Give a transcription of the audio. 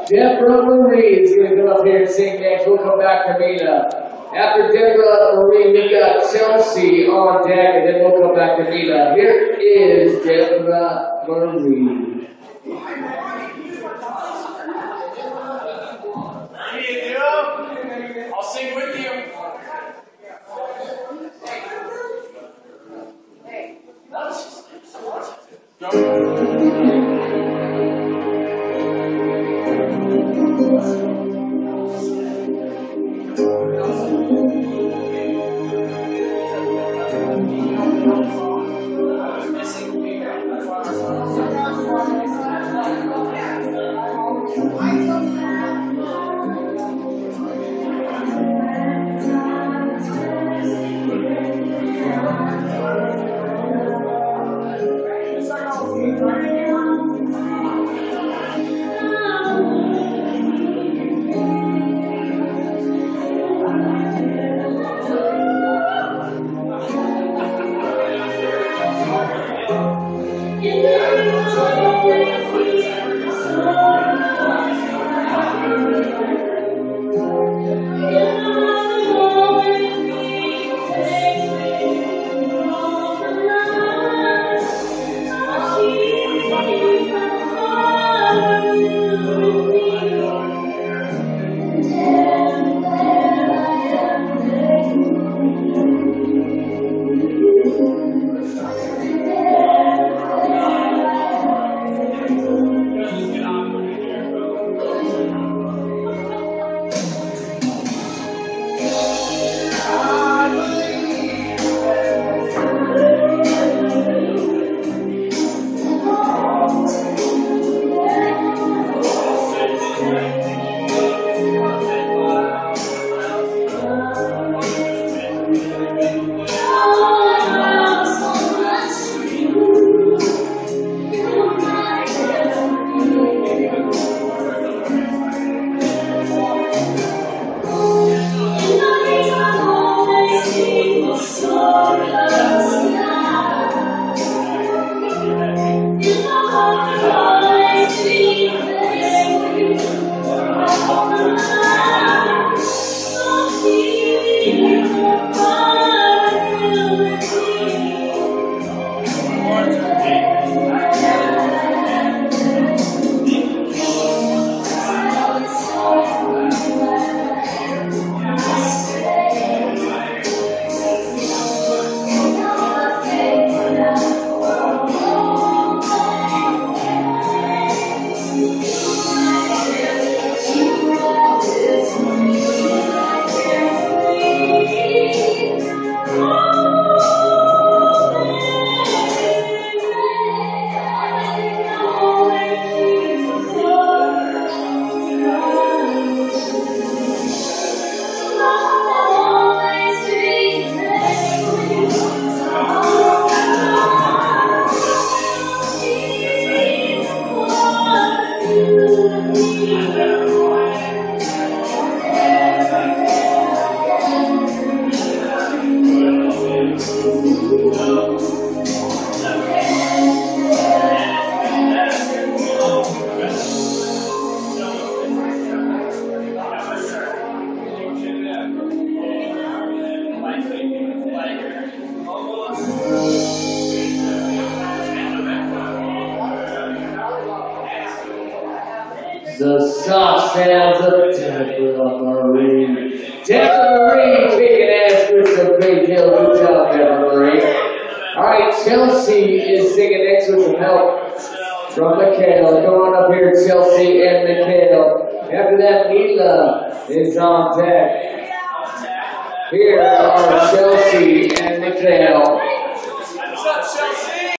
Deborah Marie is going to come up here and sing next. We'll come back to Mila. After Deborah Marie, we got Chelsea on deck, and then we'll come back to Mila. Here is Deborah Marie. I'll sing with you. The soft sounds of Deborah Marie. Deborah Marie kicking ass with some big hill. Good job, Deborah Marie. Alright, Chelsea is singing next with some help from Mikhail. Come on up here, Chelsea and Mikhail. After that, Mila is on deck. Here are Chelsea and Mikhail. What's up, Chelsea?